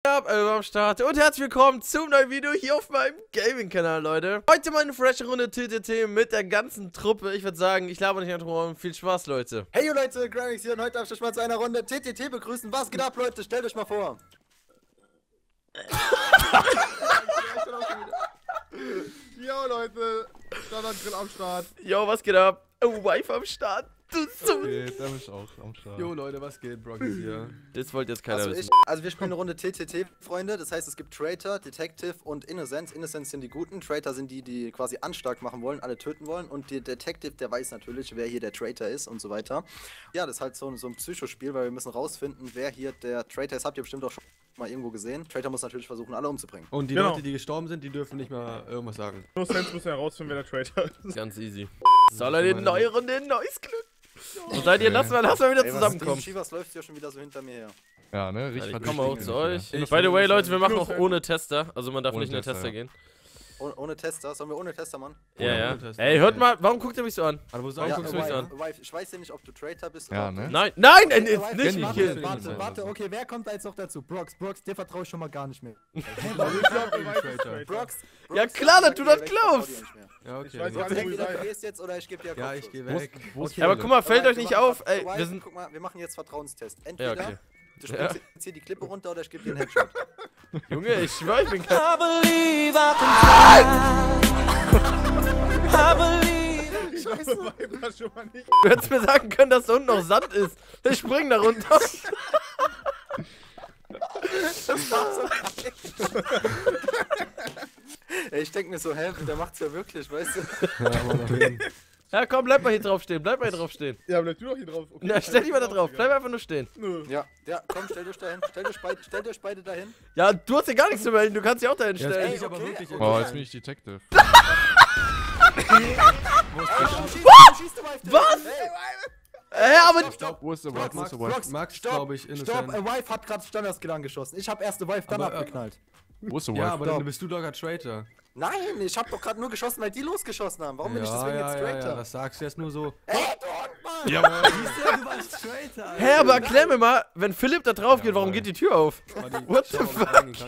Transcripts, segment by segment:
Am Start und herzlich willkommen zum neuen Video hier auf meinem Gaming-Kanal, Leute. Heute mal eine frische Runde TTT mit der ganzen Truppe. Ich würde sagen, ich laber nicht mehr drum herum. Viel Spaß, Leute. Hey yo Leute, Gramix hier und heute darf ich euch mal zu einer Runde TTT begrüßen. Was geht ab, Leute? Stellt euch mal vor. Yo Leute, Standard-Grill am Start. Yo, was geht ab? Oh, Wife am Start. Okay, da bin ich auch am Start. Jo Leute, was geht? Brock ist hier. Das wollte jetzt keiner wissen. Also wir spielen eine Runde TTT, Freunde. Das heißt, es gibt Traitor, Detective und Innocents. Innocents sind die Guten, Traitor sind die, die quasi anstark machen wollen, alle töten wollen. Und der Detective, der weiß natürlich, wer hier der Traitor ist und so weiter. Ja, das ist halt so ein Psychospiel, weil wir müssen rausfinden, wer hier der Traitor ist. Habt ihr bestimmt auch schon mal irgendwo gesehen. Traitor muss natürlich versuchen, alle umzubringen. Und die Genau. Leute, die gestorben sind, die dürfen nicht mal irgendwas sagen. Innocents müssen herausfinden, wer der Traitor ist. Ganz easy. Soll er die neue Runde in neues Glück? Und seid ihr, lass mal wieder zusammenkommen. Chivas läuft ja schon wieder so hinter mir her. Ja, ne? Ich Richtig. komme auch zu euch. Ich By the way, bin Leute, wir machen auch Innocent. ohne Tester. Also man darf Ohne nicht in den Tester, Tester ja. gehen. Ohne Tester? Sollen wir ohne Tester, Mann? Ja, ja. ohne Tester. Ey, hört mal, warum guckt ihr mich so an? Aber wo Warum sagst guckst du du mich so an? Wife, ich weiß ja nicht, ob du Traitor bist Ja, oder ne? Nein, nein, Okay, nicht Wife, mich warte, killen. warte. Okay, wer kommt da jetzt noch dazu? Brox, dir vertraue ich schon mal gar nicht mehr. Ich glaube, Traitor. Brox, Ja, klar, dass du das glaubst. Ja, Ich okay. weiß dann gar geht's. nicht, wo ihr Entweder du seid. gehst jetzt oder ich gebe dir Ja, Kopfschuss. ich geh weg. Okay. Ja, aber guck mal, fällt euch nicht auf, ey, wir sind... Guck mal, wir machen jetzt Vertrauenstest. Ja, Entweder okay. du springst jetzt hier die Klippe runter oder ich gebe dir einen Headshot. Junge, ich schwör, ich bin kein... Scheiße. Das schon mal nicht. Du hättest mir sagen können, dass da unten noch Sand ist. Ich spring da runter. Ey, ich denk mir so, hä, der macht's ja wirklich, weißt du? Ja, aber dahin. Ja, komm, bleib mal hier drauf stehen, bleib mal hier drauf stehen. Ja, bleib du doch hier drauf. Okay. Na, stell dich mal da drauf, bleib einfach nur stehen. Nö. Ja, komm, stellt euch dahin. Stellt euch beide dahin. Ja, du hast ja gar nichts zu melden, du kannst dich auch dahin Jetzt bin stellen. ich aber wirklich Oh, jetzt bin ich Detective. Schießt du Wife? Was? Hey, Aber... stopp. Wo ist der Wife? Wo ist der Wife? Max, glaube ich, Stopp, innocent. Wife hat gerade Standardskill angeschossen. Ich habe erste Wife, dann Aber, abgeknallt. Wo ist der Ja, Wife? aber dann bist du doch ein Traitor. Nein, ich hab doch gerade nur geschossen, weil die losgeschossen haben. Warum bin ich deswegen jetzt Traitor? Ja, das sagst du jetzt nur so. Ey, du Hund, Mann! Jawohl. Du warst Traitor. Hä, aber erklär mir mal, wenn Philipp da drauf geht, warum geht die Tür auf? What the fuck?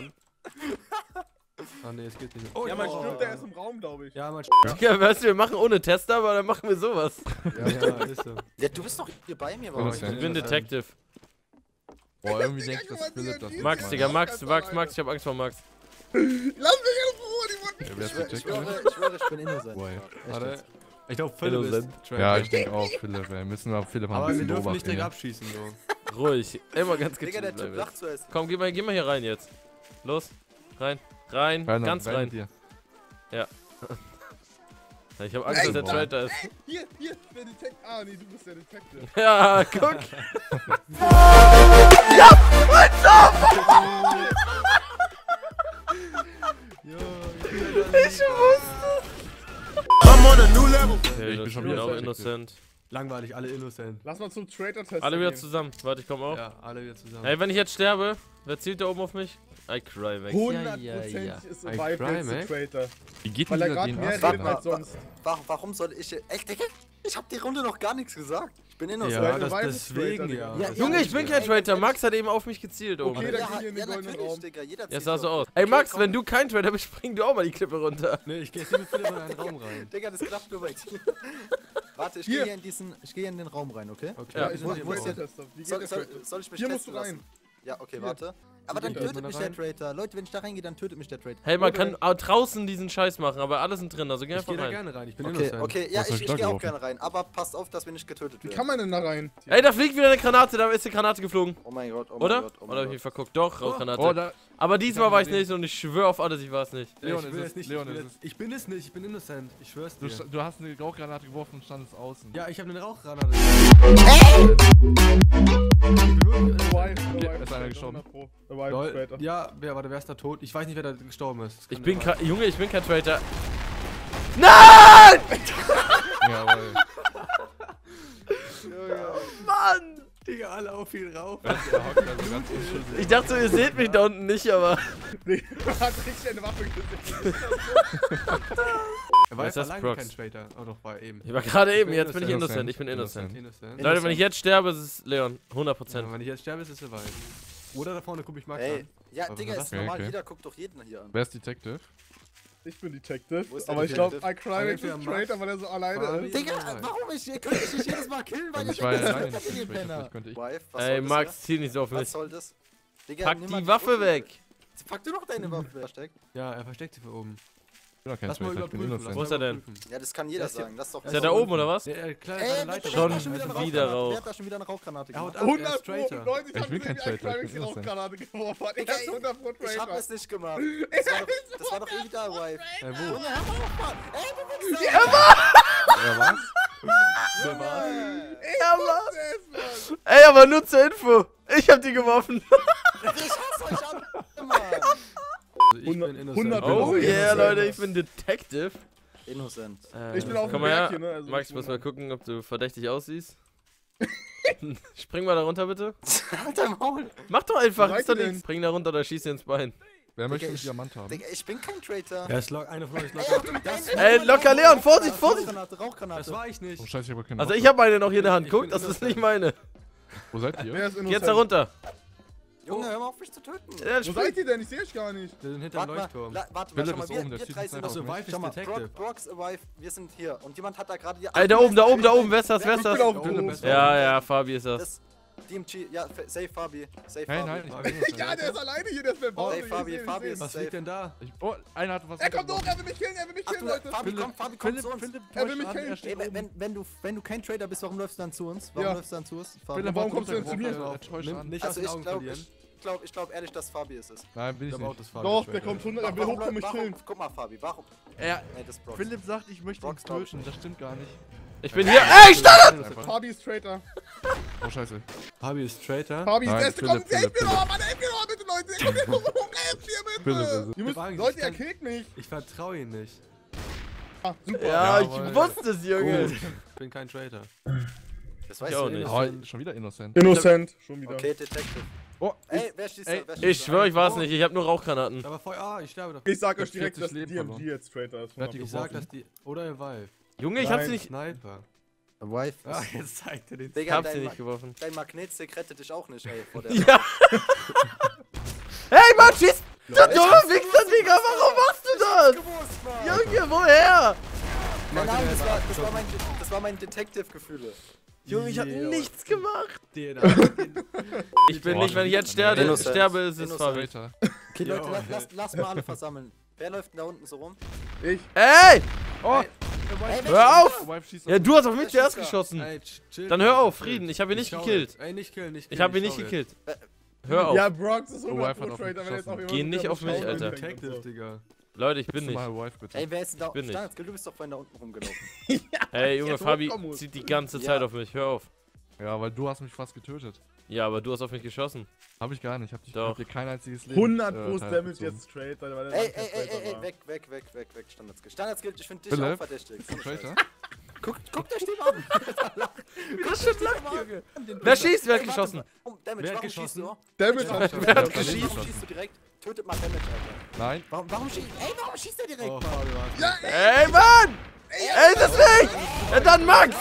Ah ne, es geht nicht. Oh, Ja, man stirbt da erst im Raum, glaube ich. Ja, man Ja, weißt du, wir machen ohne Tester, aber dann machen wir sowas. Ja, ist so. Ja, du bist doch hier bei mir, warum? Innocent. Ich bin Detective. Boah, irgendwie denke ich, dass Philipp das Max, macht. Digga, Max, ich hab Angst vor Max. Lass mich in Ruhe, die Mann. Ich Ja, wer ist schwöre, Detective? Ich bin innocent. Boah, Warte. Ich glaube, Philipp ist Traitor. ja, ich denke auch, Philipp, ey. Müssen wir Philipp mal ein Aber wir bisschen dürfen nicht beobachten. direkt Ja. abschießen, so. Ruhig, immer ganz Digga, der gechillt Typ bleiben. lacht zuerst. Komm, geh mal hier rein jetzt. Los, rein, ganz rein. Dir. Ich hab Angst, dass der Boah. Traitor ist. Hier, der Detective. Ah, nee, du bist der Detective. Ja, guck. Ich wusste. Ich bin schon wieder auch Detective. innocent. Langweilig, alle innocent. Lass mal zum Traitor-Test. Alle wieder zusammen. Warte, ich komm auch. Ja, alle wieder zusammen. Ey, wenn ich jetzt sterbe, wer zielt da oben auf mich? I cry, Max. 100% ist I Vibe cry, jetzt der Max. Traitor. Wie geht halt denn Weil er dieser gerade mehr DNA? redet Warte als mal. sonst. Warum soll ich... Ey, Digga, ich hab die Runde noch gar nichts gesagt. Ich bin innocent. Ja, Weil das du weißt, deswegen Traitor, ja. Digga. Das Junge, ist ich bin ja. kein Traitor. Max hat eben auf mich gezielt oben. Okay, dann Ja, geh hier in den ja, goldenen natürlich, Raum. Digga. Jeder Ja, zieht sah so doch. aus. Ey, Okay, Max, komm. wenn du kein Traitor bist, spring du auch mal die Klippe runter. Nee, ich geh jetzt mit Philipp in einen Raum rein. Digga, das klappt nur bei dir. Warte, ich Hier. gehe in den Raum rein, okay? Okay, Ja, wir Ich sind mach hier einen im Raum. Traitor-Test. Wie geht Soll, der soll, Traitor? soll ich mich Hier musst testen du rein. lassen? Ja, okay, Hier. warte. Aber dann geht da tötet mal mich rein? der Traitor. Leute, wenn ich da reingehe, dann tötet mich der Traitor. Hey, man kann auch draußen diesen Scheiß machen, aber alle sind drin, also geh Ich einfach geh da rein. gerne rein, ich bin Okay, innocent. okay, ja, Was hab ich ich da gehe auch geworfen? gerne rein. Aber passt auf, dass wir nicht getötet Wie werden. kann man denn da rein? Ey, da fliegt wieder eine Granate, da ist die Granate geflogen. Oh mein Gott, oh mein Oder? Gott, oh Oder mein hab ich mich Gott. verguckt? Doch, Rauchgranate. Oh, da. Aber diesmal hab war ich gesehen. nicht und ich schwöre auf alles, ich war es nicht. Leon ich will ist jetzt es. nicht, Leon ich, will ist jetzt, ich bin es nicht, ich bin innocent. Ich schwör's Du, dir. du hast eine Rauchgranate geworfen und standest außen. Ja, ich habe eine Rauchgranate. Da ist einer gestorben. Lol. Ja, wer ist da tot? Ich weiß nicht, wer da gestorben ist. Das kann Ich bin nicht kein, Junge, ich bin kein Traitor. Nein! Jawohl. Mann! Digga, alle auf ihn rauf. Der hockt da so ganz unschuldig. Ich dachte so, ihr seht mich da unten nicht, aber... Hat richtig eine Waffe gesehen. Er war Was ist jetzt das, allein Prox? kein Traitor. Oh doch, war eben. Ich war gerade eben, bin jetzt bin ich innocent. innocent. Ich bin innocent. Innocent. Leute, wenn ich jetzt sterbe, ist es Leon. 100%. Ja, wenn ich jetzt sterbe, ist es soweit. Oder da vorne gucke ich Max Ey, an. Ja, Aber Digga, was? ist normal, Okay. jeder guckt doch jeden hier an. Wer ist Detective? Ich bin Detective, Wo ist der aber ich glaube, Detective? iCrimex Entweder ist Max, Traitor, weil er so alleine Fabi. ist. Digga, warum ihr könnt mich nicht jedes Mal killen, weil Und ihr ich war ja denkt, alleine ihr nicht seid Detective, Penner. vielleicht könnte ich. Wife, was Ey, soll das Max, zieh nicht so auf hier? mich. Was soll das? Digga, Pack nimm mal die Waffe Schlüssel. weg. Pack du doch deine Waffe versteckt. Ja, er versteckt sie für oben. Ich bin doch kein Lass mal Traitor, ich bin überprüfen. innocent. Wo ist er denn? Ja, das kann jeder Das ist ja- sagen. Das ist doch Ist er da oben oder was? Der kleine Ey, Leiter. Schon wer hat schon wieder eine wieder Rauchgranate? Rauch. Wer hat da schon wieder eine Rauchgranate Er haut gemacht? ab, er 100 ist Pro, Traitor. Leute, Ich bin kein Traitor, ich iCrimex bin die innocent. Rauchgranate geworfen. Ich Digga, hab's 100 Pro Ich hab Traitor. es nicht gemacht. Das war doch eh wieder Wife. Wo? Junge, hör mal auf, Mann. Ey, du Wichser. Ja, was? Wer war's? Ja, was? Ey, aber nur zur Info. Ich hab die geworfen. Ich hasse euch alle, Mann. Also ich bin 100 innocent. Oh Innocent. yeah, Leute, ich bin Detective. Innocent. Ich bin auf dem Komm mal Berg her. hier, ne? Also Max, ich muss wohne- mal gucken, ob du verdächtig aussiehst. Spring mal da runter, bitte. Halt dein Maul. Mach doch einfach, Wo ist doch seid ihr nichts. Spring da runter oder schieß dir ins Bein. Wer möchte Digga, einen ich- Diamant haben? Digga, ich bin kein Traitor. Er ist lock, einer von euch ist Ey, locker. du- Ey, locker Leon, Vorsicht, Vorsicht! Rauchgranate, Rauchgranate. Das war ich nicht. Oh scheiße, ich habe keine Also Waffe. ich hab eine noch hier in der Hand. Ich Guck, bin das ist innocent. nicht meine. Wo seid ihr? Wer ist Geh innocent? jetzt da runter. Junge, hör mal auf mich zu töten. Ja, Wo spring. seid ihr denn? Ich sehe euch gar nicht. Wir sind hinterm Warte mal, Leuchtturm. warte, Philipp schau mal, ist oben, der wir schießt drei einen sind Sniper noch. auf mich. Wife Schau ist mal, Detective. Brock's Wife, wir sind hier. Und jemand hat da gerade die... Ey, da oben, da oben, da oben. Wer ist das? Wer ist Ich das? bin auf Oh, Philipp. bist Ja, ja, Fabi ist das. Das DMG, ja, safe Fabi. Safe Nein, Fabi. nein, ich bin innocent. Ja, der ist alleine hier, der ist beim Bauch. Ey, Fabi, Fabi ist Was safe. liegt denn da? Oh, einer hat was. Er kommt hoch, er will mich killen, Ach du, Leute. Fabi, komm, Fabi, komm zu uns. Er will mich killen. Ey, wenn du kein Trader bist, warum läufst du dann zu uns? Warum Ja. läufst du dann zu uns? Fabi? Philipp, Warum kommst du denn zu mir? Nimm nicht aus Also den ich Augen glaube verlieren. ich glaub ehrlich, dass Fabi es ist. Nein, bin Ich ich glaube auch, nicht. das war Doch, der kommt 100, er will hoch, kann mich killen. Guck mal, Fabi, warum? Er, Nee, das ist Brock. Philipp sagt, ich möchte ihn Brock, glaub ich töten. Das stimmt gar nicht. Ich bin hier. Ey, stopp! Fabi ist Traitor. Oh scheiße. Fabi ist Traitor. Fabi ist Nein, der erste. Philipp, Kommt, helft mir Philipp. doch, Mann, helft mir doch, bitte, Leute. Kommt jetzt hoch, helft mir, Philipp ist bitte. es. Ihr müsst, Angst, Leute, ich er kann- killt mich. Ich vertraue ihm nicht. Ah, super. Ja, Jawohl. ich wusste es, Junge. Ich bin kein Traitor. Das weißt Ich auch du nicht. Oh, schon wieder innocent. Innocent. Schon wieder. Okay, Detective. Oh, Ey, wer schießt da? ey, Wer schießt Ich da? schwöre, ich war's nicht. Ich hab nur Rauchgranaten. Aber Feuer, ich sterbe doch. Ich sag euch hab direkt, 40 dass Leben DMG verloren. jetzt Traitor ist. Wer hat die Ich sag, dass die. Oder ihr Valve. Junge, ich hab's Nein. nicht. Sniper. Wife. Ah, jetzt zeigt er den. Ich Digga, hab's dir dein, nicht geworfen. dein Magnetstick rettet dich auch nicht, ey. Vor der Ja. Hey, Mann, schieß! Du dummer Wichser, Digga, warum machst du das? gewusst, Mann. Junge, woher? Keine Ahnung, das war mein Detective-Gefühle. Junge, ich hab Yeah. nichts gemacht. Den, Ich bin Boah, nicht, wenn ich jetzt Innocent. sterbe, ist es Innocent. Fabi. Traitor. Okay, Leute, Ja. lass mal alle versammeln. Wer läuft denn da unten so rum? Ich. Ey! Oh, Ey, Hör auf! Wife schießt Ja, du hast auf mich Wer zuerst schießt da? geschossen. Ey, chill. Dann hör auf, Frieden, ich hab ihn nicht schau gekillt. jetzt. Ey, nicht killen, nicht killen. Ich hab ihn nicht schau jetzt. gekillt. Hör auf. Ja, Brox ist 100 Oh, Wife Pro hat auf Traitor, mich wenn jetzt auch geschossen. jemand Geh mit nicht der auf mich, Beschauung Alter. anfängt und Detective, so. Digga. Leute, ich bin Bitte nicht. mal Wife, bitte. Ey, wer ist denn da? bin nicht. Standard, du bist doch vorhin da unten gelaufen. Hey, Junge, Jetzt Fabi hochkommen muss. zieht die ganze Ja. Zeit auf mich. Hör auf. Ja, weil du hast mich fast getötet. Ja, aber du hast auf mich geschossen. Hab ich gar nicht. Doch. Hab dir kein einziges Leben. 100 Pro Teil Damage abgezogen. jetzt Traitor, weil der Ey, kein ey, Traitor ey, war. weg, Standardskill. Standardskill, ich finde dich Philipp? auch verdächtig. Traitor? Guckt euch den an. Das schon lacht, Junge. Wer schießt? Wer hat Ey, warte geschossen? mal. Oh, Damage, Wer hat warum schießt geschossen? du? Damage Ja, hat Wer hat Warum geschossen? schießt du direkt? Tötet mal Damage, Alter. Nein. Warum schießt er direkt? Oh, Fabi, warte. Ey, Mann! Ey, ist das nicht! Ja, dann Max!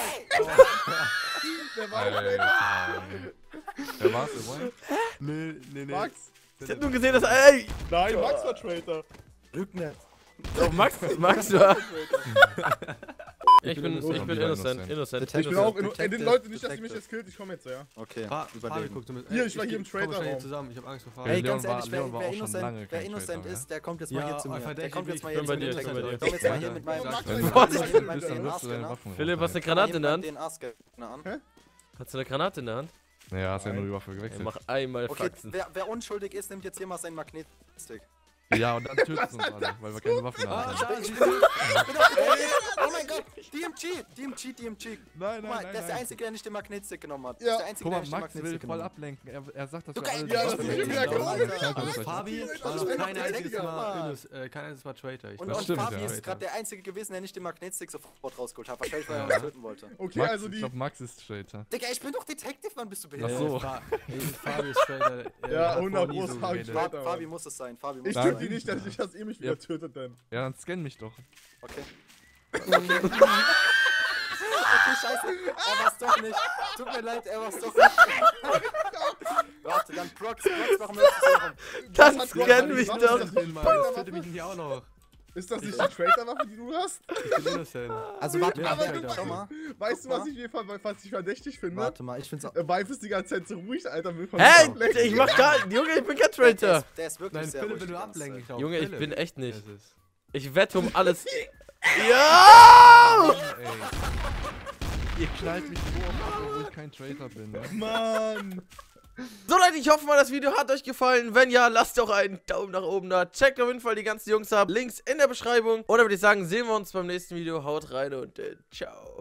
Alter. Wer war's? Der Wife? Nee. Max? Ich hab nur gesehen, dass. Ey! Nein, Max war Traitor. Rücknet. Doch, Max war. Ich bin innocent. innocent. Ich bin auch. Detective, Ey, den Leute nicht, dass ihr Detective. mich jetzt killt, ich komme jetzt, ja. Okay, Fabi überleben. guckt mit. Hier, ich war hier im komm wahrscheinlich Traitor-Raum. zusammen. Ich hab Angst vor Fabi. Ey, Ey, Leon ganz ehrlich, Leon war wer auch schon lange innocent, kein wer innocent Traitor, ist, der kommt jetzt mal Ja, hier zu mir. Der verdächtig, kommt jetzt mal ich hier bin bei zu dir, mir. ich bin bei dir. Komm jetzt mal hier mit meinem... Max, Komm wenn jetzt du mal Vorsicht hier mit bist, dann meinem wirst du deine DNA-Scanner. Waffen Philipp, hast du eine Komm Granate hier in der mit Hand? meinem DNA-Scanner an. Hast du eine Granate in der Hand? Ja, hast ja nur Nein. die Waffe Ey, gewechselt. mach einmal Okay, Faxen. wer unschuldig ist, nimmt jetzt hier mal seinen Magnetstick. Ja, und dann töten sie uns alle, weil wir keine Waffen Ah, haben. da, Ich siehst bin du? Oh mein Gott, DMG. Nein, Guck mal, der ist der Einzige, der nicht den Magnetstick genommen hat. Ja. Der ist der Einzige, Guck der mal, nicht den Max will Magnetstick voll genommen hat. ablenken. Er sagt, dass Du wir alle geil- die Ja, das Waffen ist wechseln. wieder Aber komisch. das ist Alter. halt Fabi Das war ist noch ein kein einziges Detective, Mal Mann. kein einziges Mal Traitor. Ich Und, war und stimmt, Fabi ja. ist gerade der Einzige gewesen, der nicht den Magnetstick sofort rausgeholt hat. Wahrscheinlich, weil er Ja. uns töten wollte. Okay, Max, also ich die. glaub, Max ist Traitor. Digga, ich bin doch Detective, wann bist du Ach behindert? so. Fabi ist Traitor. Ja, hat 100 nie Pro so Fabi geredet. Traitor. Fabi muss es sein. Fabi muss Ich es töte sein. die nicht, dass ihr mich wieder Ja. tötet, denn. Ja, dann scan mich doch. Okay. Okay, scheiße. Er war's doch nicht. Tut mir leid, er war's doch nicht. Warte, dann Prox, warum hältst du so rum? Das hat scannt Gott mich nicht doch. gemacht. Hin, Mann. Das tötet mich nicht auch noch. Ist das nicht die Traitor-Waffe, die du hast? Ich bin innocent. Also warte Ja, mal, aber schau mal. Weißt du, was ich fast verdächtig finde? Warte mal, ich find's auch. Vibe ist die ganze Zeit so ruhig, Alter. Will von Hä? mir ablenken. Ich mach gar... Junge, ich bin kein Traitor. Der ist wirklich Nein, sehr Philipp, ruhig wenn die du ganze ablenkst. Zeit. Junge, ich Philipp. bin echt nicht. Es ist- Ich wette um alles. Ja! Ey. Ihr knallt mich so oft ab, obwohl ich kein Traitor bin. Ne? Mann. So Leute, ich hoffe mal, das Video hat euch gefallen. Wenn ja, lasst doch einen Daumen nach oben da. Checkt auf jeden Fall die ganzen Jungs ab. Links in der Beschreibung. Und dann würde ich sagen, sehen wir uns beim nächsten Video. Haut rein und ciao.